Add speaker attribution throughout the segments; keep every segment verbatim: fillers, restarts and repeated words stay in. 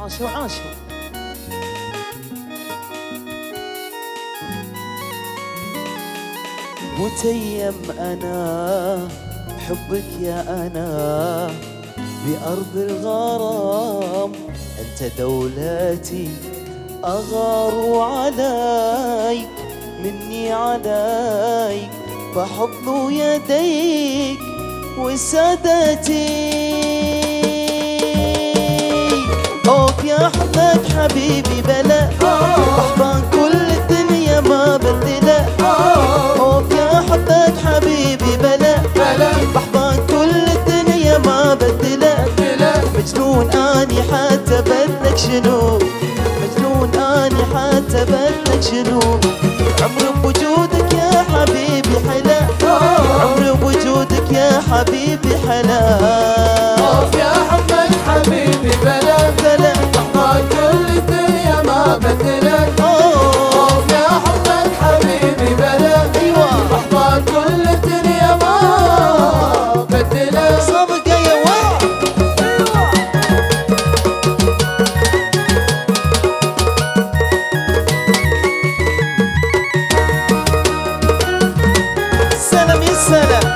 Speaker 1: عاشوا عاشوا. متيم أنا حبك يا أنا بأرض الغرام، أنت دولتي أغار عليك مني عليك، فحضن يديك وسادتي. أوف يا حبك حبيبي بلا أحضان كل الدنيا ما بدله. أوف يا حبك حبيبي بلا بحضان كل الدنيا ما بدله. مجنون اني حتى بدك شنو، مجنون اني حتى بدك شنو. عمري بوجودك يا حبيبي حلا، عمري بوجودك يا حبيبي حلا.
Speaker 2: اوف يا حبك حبيبي بلا
Speaker 1: بلا
Speaker 2: بحضان كل الدنيا ما بدلك. اوف يا حبك حبيبي بلا
Speaker 1: ايوه
Speaker 2: بحضان كل الدنيا ما بدلك.
Speaker 1: صبق يا واد. سلام يا سلام.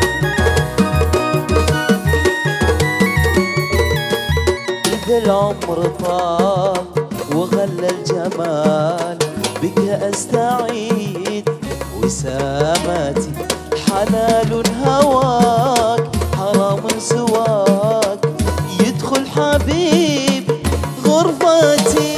Speaker 1: إذا العمر طال وغلى الجمال بك أستعيد وساماتي. حلال هواك حرام سواك، يدخل حبيب غرفتي.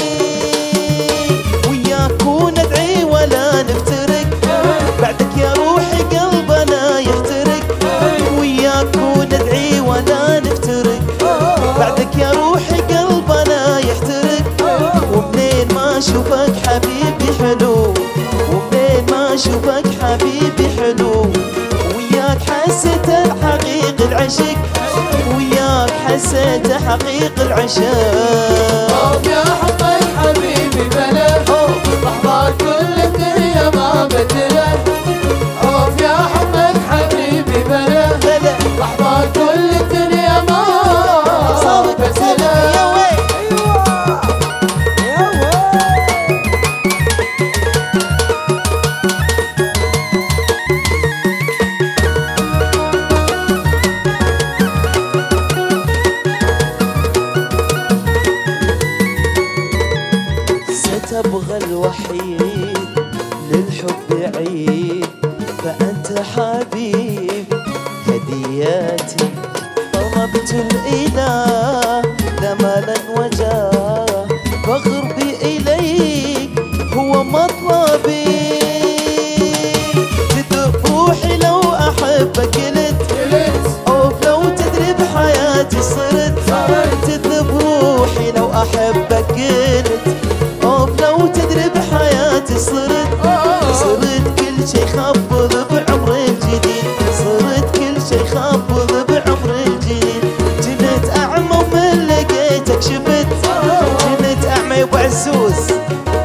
Speaker 1: وياك وندعي ولا نفترق، بعدك يا روحي قلبنا يحترق. وياك وندعي ولا نفترق، بعدك يا روحي قلبنا يحترق. ومنين ما اشوفك حبيبي حلو، ومنين ما اشوفك حبيبي حلو. وياك حسيت الحقيق العشق، وياك حسيت حقيق العشق.
Speaker 2: اوف يا حبك حبيبي بلا بحضان كل الدنيا ما بدلك. اوف يا حبك حبيبي بلا
Speaker 1: بلا
Speaker 2: بحضان كل الدنيا ما
Speaker 1: صابت صابت
Speaker 2: بدلك.
Speaker 1: يا ويل. ستبغى الوحيد للحب عيد، فأنت حبيب هدياتي. طلبت الإله جمالا وجاه، فغربي إليك هو مطلبي. تذوب روحي لو أحبك قلت، أوف لو تدري بحياتي صرت. تذوب روحي لو أحبك قلت، أوف لو تدري بحياتي صرت. صرت كل شي خبض بعمر الجديد، صرت كل شي خبض بعمر الجديد. جنت أعمى ومن لقيتك شفت، جنت أعمى يا أبو عزوز